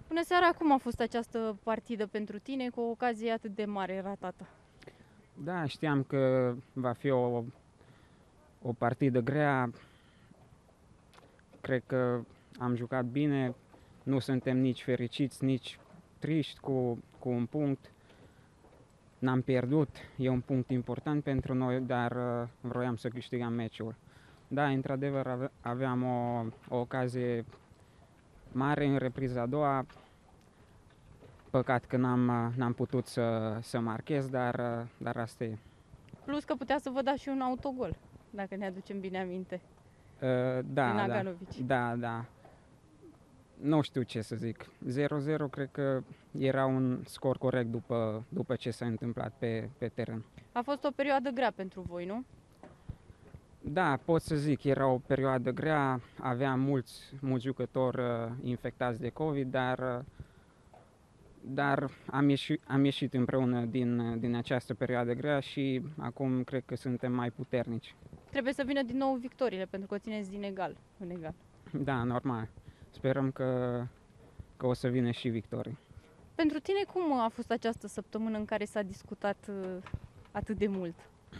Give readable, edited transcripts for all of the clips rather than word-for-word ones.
Bună seara, cum a fost această partidă pentru tine cu o ocazie atât de mare ratată? Da, știam că va fi o partidă grea. Cred că am jucat bine. Nu suntem nici fericiți, nici triști cu un punct. N-am pierdut, e un punct important pentru noi, dar vroiam să câștigăm meciul. Da, într-adevăr aveam o ocazie mare în repriza a doua. Păcat că n-am putut să marchez, dar asta e. Plus că putea să vă da și un autogol, dacă ne aducem bine aminte, din Da, Aganovici. da. Nu știu ce să zic. 0-0 cred că era un scor corect după ce s-a întâmplat pe teren. A fost o perioadă grea pentru voi, nu? Da, pot să zic, era o perioadă grea, aveam mulți jucători infectați de COVID, dar am ieșit împreună din această perioadă grea și acum cred că suntem mai puternici. Trebuie să vină din nou victoriile, pentru că o țineți din egal în egal. Da, normal. Sperăm că o să vină și victorii. Pentru tine, cum a fost această săptămână în care s-a discutat atât de mult?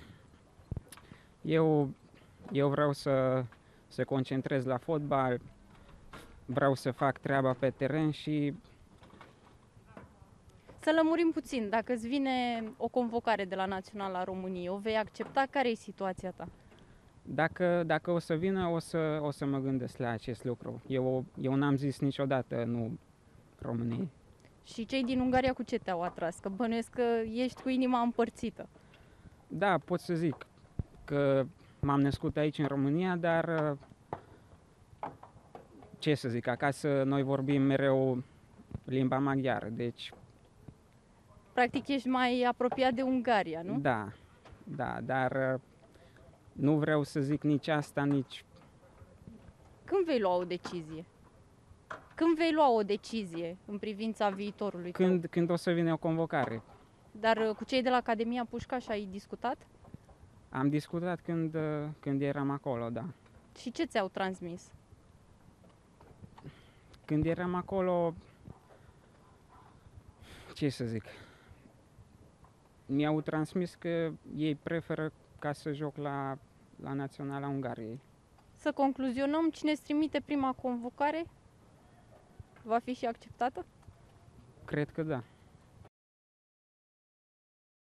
Eu vreau să concentrez la fotbal, vreau să fac treaba pe teren și Să lămurim puțin, dacă îți vine o convocare de la Naționala României, o vei accepta? Care e situația ta? dacă o să vină, o să mă gândesc la acest lucru. Eu n-am zis niciodată nu României. Și cei din Ungaria cu ce te-au atras? Că bănuiesc că ești cu inima împărțită. Da, pot să zic că m-am născut aici în România, dar ce să zic, acasă noi vorbim mereu limba maghiară, deci Practic ești mai apropiat de Ungaria, nu? da, dar nu vreau să zic nici asta, nici... Când vei lua o decizie? Când vei lua o decizie în privința viitorului tău? Când o să vină o convocare. Dar cu cei de la Academia Pușcaș ai discutat? Am discutat când eram acolo, da. Și ce ți-au transmis? Când eram acolo, ce să zic, mi-au transmis că ei preferă ca să joc la Naționala Ungariei. Să concluzionăm, cine îți trimite prima convocare va fi și acceptată? Cred că da.